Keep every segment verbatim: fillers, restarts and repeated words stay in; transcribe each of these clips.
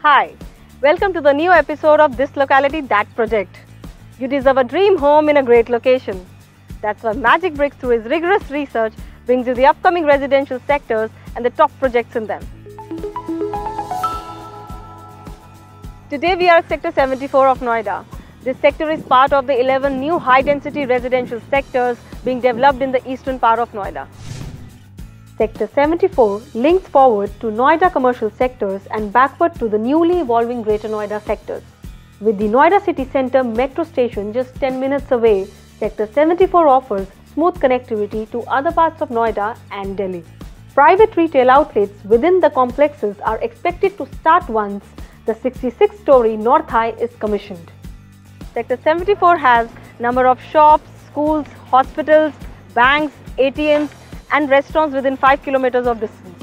Hi, welcome to the new episode of This Locality That Project. You deserve a dream home in a great location. That's why Magicbricks, through its rigorous research, brings you the upcoming residential sectors and the top projects in them. Today we are at Sector seventy-four of Noida. This sector is part of the eleven new high-density residential sectors being developed in the eastern part of Noida. Sector seventy-four links forward to Noida commercial sectors and backward to the newly evolving Greater Noida sectors. With the Noida city centre metro station just ten minutes away, Sector seventy-four offers smooth connectivity to other parts of Noida and Delhi. Private retail outlets within the complexes are expected to start once the sixty-six story North High is commissioned. Sector seventy-four has number of shops, schools, hospitals, banks, A T Ms, and restaurants within five kilometers of distance.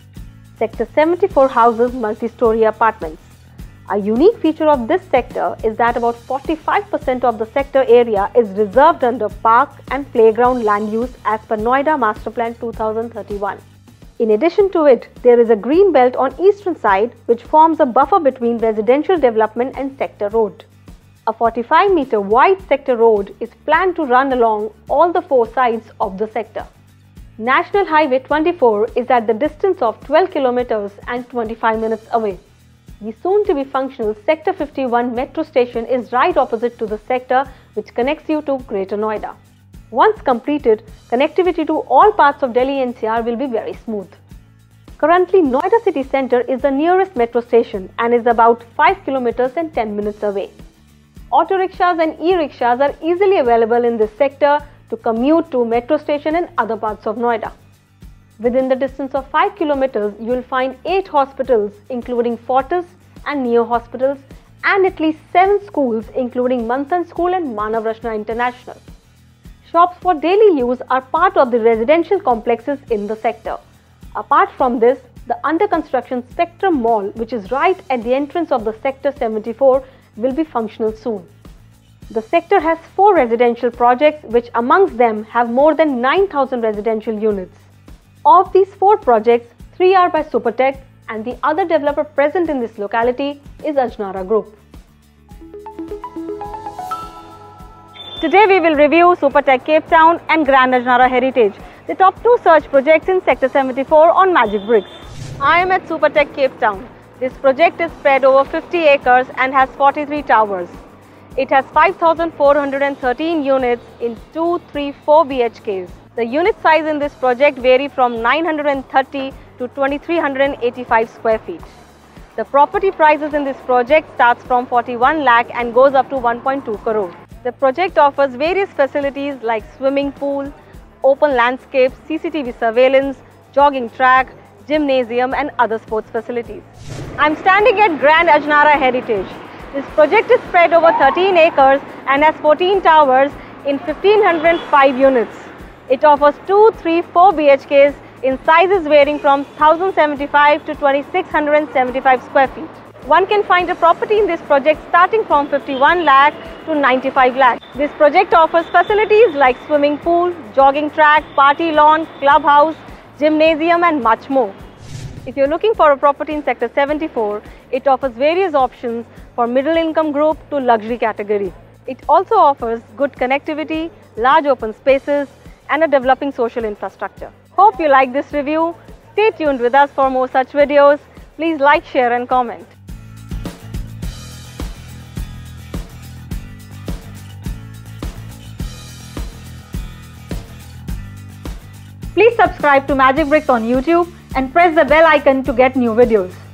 Sector seventy-four houses multi-story apartments. A unique feature of this sector is that about forty-five percent of the sector area is reserved under park and playground land use as per Noida Master Plan two thousand thirty-one. In addition to it, there is a green belt on eastern side which forms a buffer between residential development and sector road. A forty-five meter wide sector road is planned to run along all the four sides of the sector. National Highway twenty-four is at the distance of twelve kilometers and twenty-five minutes away. The soon-to-be functional Sector fifty-one metro station is right opposite to the sector which connects you to Greater Noida. Once completed, connectivity to all parts of Delhi N C R will be very smooth. Currently, Noida city centre is the nearest metro station and is about five kilometers and ten minutes away. Auto rickshaws and e-rickshaws are easily available in this sector to commute to metro station and other parts of Noida. Within the distance of five kilometers, you will find eight hospitals including Fortis and Neo hospitals and at least seven schools including Manthan School and Manav Rashna International. Shops for daily use are part of the residential complexes in the sector. Apart from this, the under construction Spectrum Mall, which is right at the entrance of the Sector seventy-four, will be functional soon. The sector has four residential projects which amongst them have more than nine thousand residential units. Of these four projects, three are by Supertech and the other developer present in this locality is Ajnara Group. Today we will review Supertech Cape Town and Grand Ajnara Heritage, the top two search projects in Sector seventy-four on Magicbricks. I am at Supertech Cape Town. This project is spread over fifty acres and has forty-three towers. It has five thousand four hundred thirteen units in two, three, four B H Ks. The unit size in this project vary from nine hundred thirty to two thousand three hundred eighty-five square feet. The property prices in this project starts from forty-one lakh and goes up to one point two crore. The project offers various facilities like swimming pool, open landscape, C C T V surveillance, jogging track, gymnasium and other sports facilities. I am standing at Grand Ajnara Heritage. This project is spread over thirteen acres and has fourteen towers in one thousand five hundred five units. It offers two, three, four B H Ks in sizes varying from one thousand seventy-five to two thousand six hundred seventy-five square feet. One can find a property in this project starting from fifty-one lakh to ninety-five lakh. This project offers facilities like swimming pool, jogging track, party lawn, clubhouse, gymnasium and much more. If you're looking for a property in Sector seventy-four, it offers various options for middle income group to luxury category. It also offers good connectivity, large open spaces and a developing social infrastructure. Hope you like this review. Stay tuned with us for more such videos. Please like, share and comment. Please subscribe to Magicbricks on YouTube and press the bell icon to get new videos.